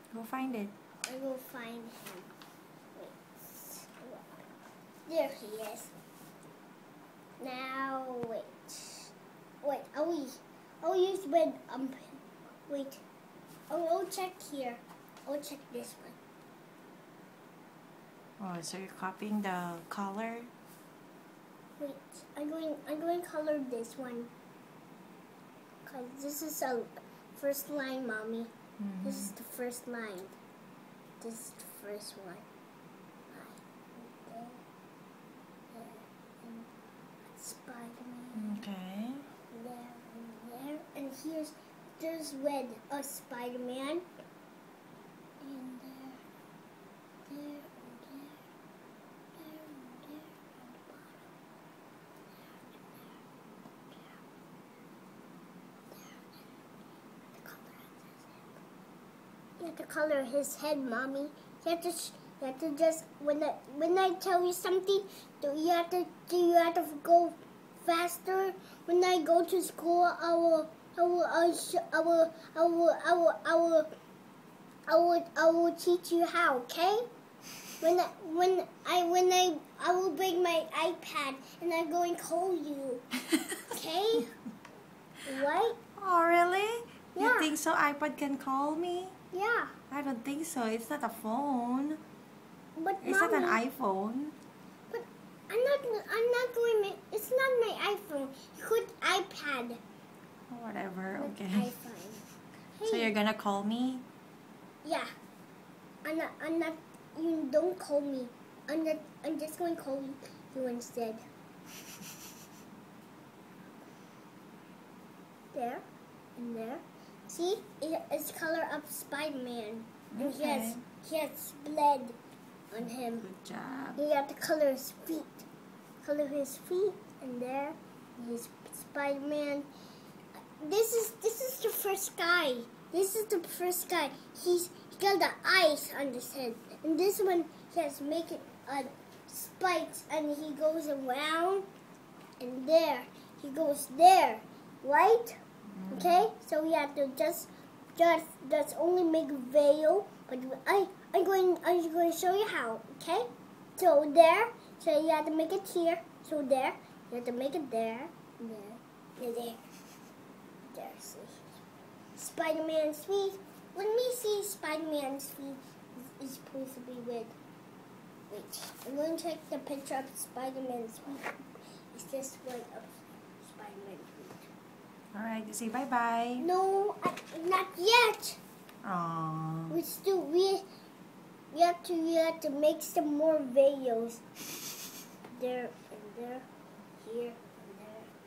Go find it. I will find him. Wait. There he is. Now wait. Wait, I'll use when wait. I'll check here. I'll check this one. Oh, so you're copying the color? Wait, I'm going to color this one. Cause this is a first line, Mommy. Mm-hmm. This is the first line. This is the first one. Spider-Man. Okay. There and there. And there's red, a Spider-Man. And there. There and there. There and there. On the bottom. There and there. There. You have to color his head, Mommy. You have to just when I tell you something, you have to go faster. When I go to school, I will teach you how. Okay? I will bring my iPad and I'm going to call you. Okay? Right? Oh, really? Yeah. You think so iPad can call me? Yeah. I don't think so. It's not a phone. But It's Mommy, not an iPhone. But I'm not going. It's not my iPhone. It's iPad. Oh, whatever. Not Okay. iPhone. Hey. So you're gonna call me? Yeah. I'm not. You don't call me. I'm just going to call you instead. There and there. See, it's color of Spider-Man, and Okay. he has blood on him. Good job. You have to color his feet. Color his feet, and there is Spider-Man. This is the first guy. This is the first guy. He got the eyes on his head, and this one he has making spikes, and he goes around, and there he goes there, right? Okay, so we have to just only make a veil, but I'm going to show you how. Okay, so there, so you have to make it here. So there, you have to make it there, there. See, Spider-Man's feet. Let me see Spider-Man's feet is supposed to be with. Wait, I'm going to take the picture of Spider-Man's feet. It's this one of Spider-Man's feet. Alright, you say bye-bye. No, not yet. Aww. We have to make some more videos. There and there, here and there.